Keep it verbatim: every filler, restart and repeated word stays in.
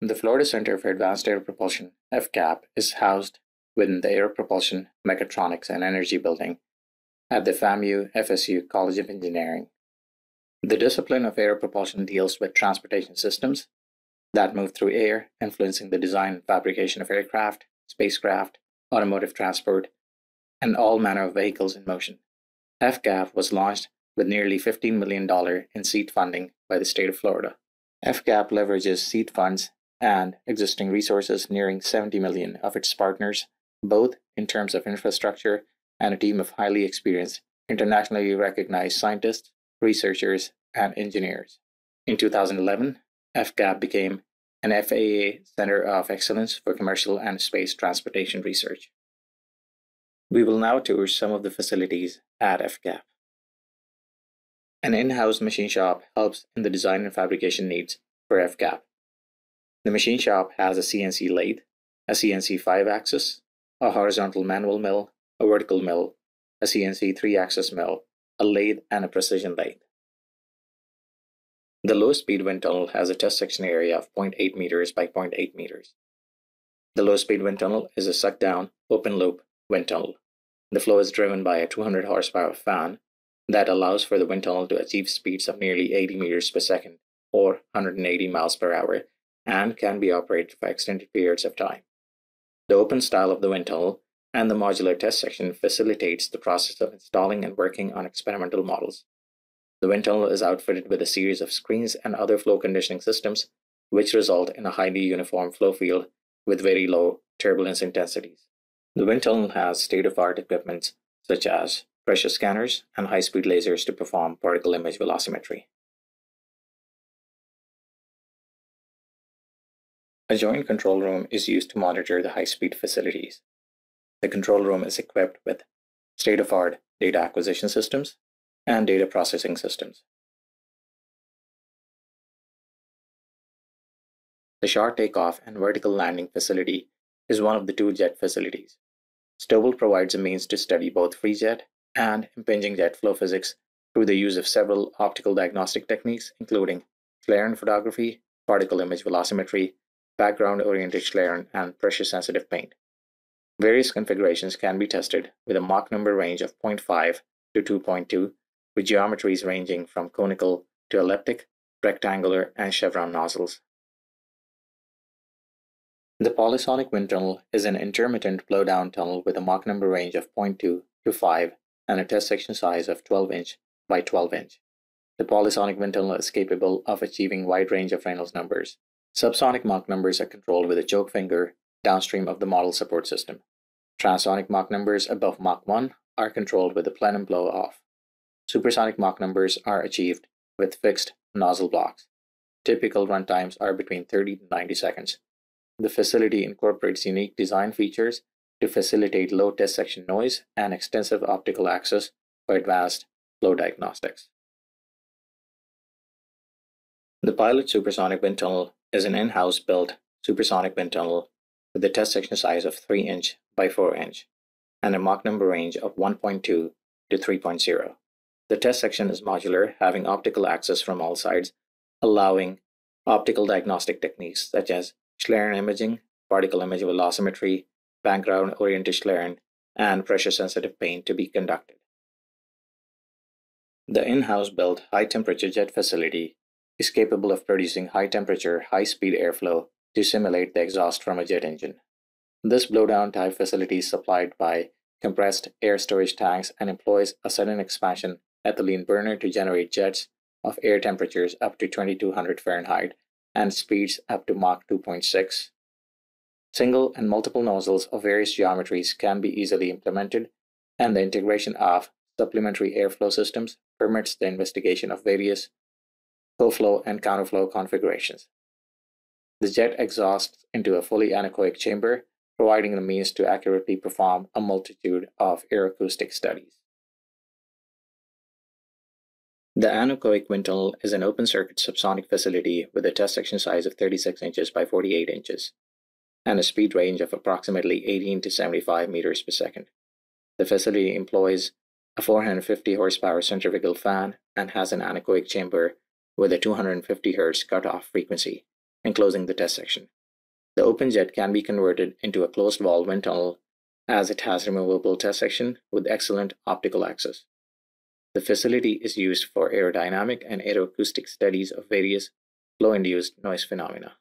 The Florida Center for Advanced Aero-Propulsion, F C A A P, is housed within the Aero-Propulsion, Mechatronics, and Energy Building at the FAMU-F S U College of Engineering. The discipline of aero-propulsion deals with transportation systems that move through air, influencing the design and fabrication of aircraft, spacecraft, automotive transport, and all manner of vehicles in motion. F C A A P was launched with nearly fifteen million dollars in seed funding by the state of Florida. F C A A P leverages seed funds and existing resources nearing seventy million dollars of its partners, both in terms of infrastructure and a team of highly experienced, internationally recognized scientists, researchers, and engineers. In two thousand eleven, F C A A P became an F A A A Center of Excellence for Commercial and Space Transportation Research. We will now tour some of the facilities at F C A A P. An in-house machine shop helps in the design and fabrication needs for F C A A P. The machine shop has a C N C lathe, a C N C five-axis, a horizontal manual mill, a vertical mill, a C N C three-axis mill, a lathe, and a precision lathe. The low-speed wind tunnel has a test section area of zero point eight meters by zero point eight meters. The low-speed wind tunnel is a suck-down, open-loop wind tunnel. The flow is driven by a two hundred horsepower fan that allows for the wind tunnel to achieve speeds of nearly eighty meters per second or one hundred eighty miles per hour and can be operated for extended periods of time. The open style of the wind tunnel and the modular test section facilitates the process of installing and working on experimental models. The wind tunnel is outfitted with a series of screens and other flow conditioning systems, which result in a highly uniform flow field with very low turbulence intensities. The wind tunnel has state-of-the-art equipment such as pressure scanners and high-speed lasers to perform particle image velocimetry. A joint control room is used to monitor the high-speed facilities. The control room is equipped with state-of-the-art data acquisition systems and data processing systems. The short takeoff and vertical landing facility is one of the two jet facilities. Stovall provides a means to study both free jet and impinging jet flow physics through the use of several optical diagnostic techniques, including Schlieren photography, particle image velocimetry, background-oriented Schlieren, and pressure-sensitive paint. Various configurations can be tested with a Mach number range of zero point five to two point two, with geometries ranging from conical to elliptic, rectangular, and chevron nozzles. The polysonic wind tunnel is an intermittent blowdown tunnel with a Mach number range of zero point two to five and a test section size of twelve inch by twelve inch. The polysonic wind tunnel is capable of achieving wide range of Reynolds numbers. Subsonic Mach numbers are controlled with a choke finger downstream of the model support system. Transonic Mach numbers above Mach one are controlled with a plenum blow-off. Supersonic Mach numbers are achieved with fixed nozzle blocks. Typical runtimes are between thirty to ninety seconds. The facility incorporates unique design features to facilitate low test section noise and extensive optical access for advanced flow diagnostics. The Pilot Supersonic Wind Tunnel is an in-house built supersonic wind tunnel with a test section size of three inch by four inch and a Mach number range of one point two to three point zero. The test section is modular, having optical access from all sides, allowing optical diagnostic techniques such as Schlieren imaging, particle image velocimetry, background-oriented Schlieren, and pressure-sensitive paint to be conducted. The in-house built high-temperature jet facility is capable of producing high-temperature, high-speed airflow to simulate the exhaust from a jet engine. This blowdown type facility is supplied by compressed air storage tanks and employs a sudden expansion ethylene burner to generate jets of air temperatures up to twenty-two hundred Fahrenheit and speeds up to Mach two point six. Single and multiple nozzles of various geometries can be easily implemented, and the integration of supplementary airflow systems permits the investigation of various co-flow and counterflow configurations. The jet exhausts into a fully anechoic chamber, providing the means to accurately perform a multitude of aeroacoustic studies. The anechoic wind tunnel is an open-circuit subsonic facility with a test section size of thirty-six inches by forty-eight inches and a speed range of approximately eighteen to seventy-five meters per second. The facility employs a four hundred fifty horsepower centrifugal fan and has an anechoic chamber with a two hundred fifty hertz cutoff frequency enclosing the test section. The open jet can be converted into a closed valve wind tunnel as it has removable test section with excellent optical access. The facility is used for aerodynamic and aeroacoustic studies of various flow-induced noise phenomena.